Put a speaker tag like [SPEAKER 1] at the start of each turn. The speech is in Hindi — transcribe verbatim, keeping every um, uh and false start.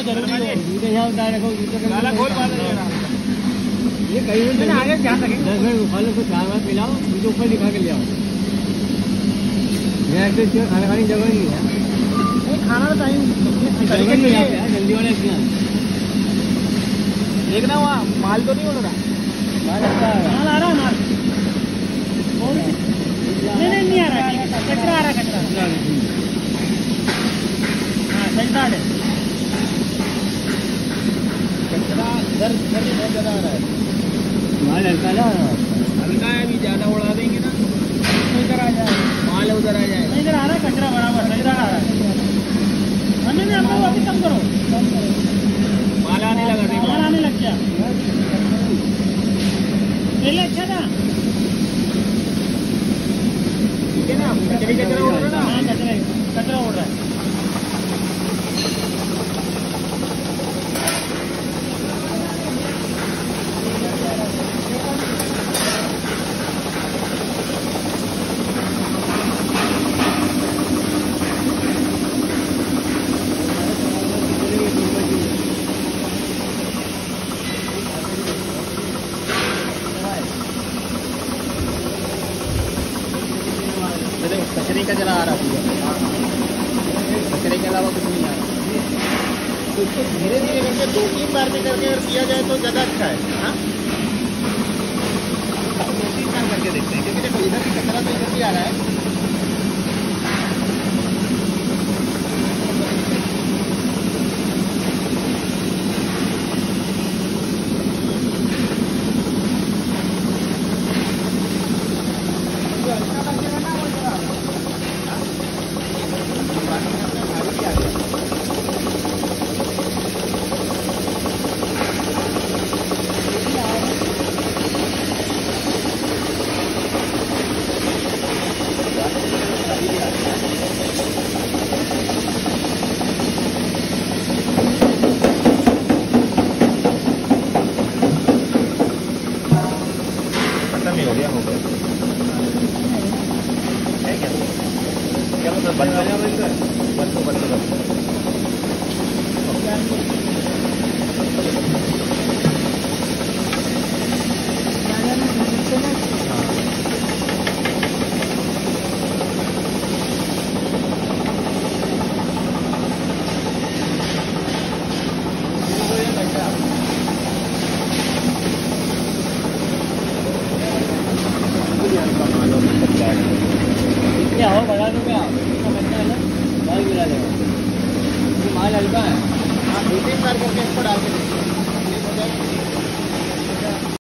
[SPEAKER 1] जरूरी है। जूते यहाँ उतार रखो, जूते का
[SPEAKER 2] साला खोल बाल जरा।
[SPEAKER 1] ये कहीं भी आगे ध्यान रखें। दस मिनट वालों को चार बार पिलाओ, उनके ऊपर लिखा के ले आओ। यहाँ तो खाना खाने की जगह नहीं है।
[SPEAKER 2] खाना का टाइम
[SPEAKER 1] जगह नहीं है, जल्दी वाले
[SPEAKER 2] देखना वहाँ माल तो नहीं हो रहा।
[SPEAKER 1] माल आ रहा है, माल नहीं नहीं नहीं आ रहा है, कचरा आ रहा है, कचरा हाँ कचरा है,
[SPEAKER 2] कचरा घर घर में बहुत ज्यादा आ रहा है।
[SPEAKER 1] माल हल्का ना
[SPEAKER 2] हल्का है, अभी ज्यादा उड़ा देंगे ना इधर आ जाए, माल उधर आ जाए।
[SPEAKER 1] इधर आ रहा है कचरा बराबर, कचरा आ रहा है। नहीं नहीं आप अभी कम करो,
[SPEAKER 2] माल आने लगा,
[SPEAKER 1] माल आने लग गया। पहले अच्छा था,
[SPEAKER 2] ठीक है ना, कचरे कचरा उड़ रहा है ना।
[SPEAKER 1] हाँ कचरा कचरा उड़ रहा है।
[SPEAKER 2] कचरे का जला आ रहा है, कचरे के अलावा कुछ नहीं आ रहा। तो इसको धीरे धीरे करके दो तीन बार में करके अगर किया जाए तो ज़्यादा अच्छा है। हाँ दो तीन बार करके देखते हैं, क्योंकि देखो इधर भी कचरा तो इधर भी आ रहा है। हो गया हो गया है क्या क्या मतलब बंद हो गया बंद हो बंद हो
[SPEAKER 1] क्या हो बता दो क्या बच्चा है ना, माल गिरा देगा, माल हल्का है।
[SPEAKER 2] हाँ दो तीन बार करके इसको डाल के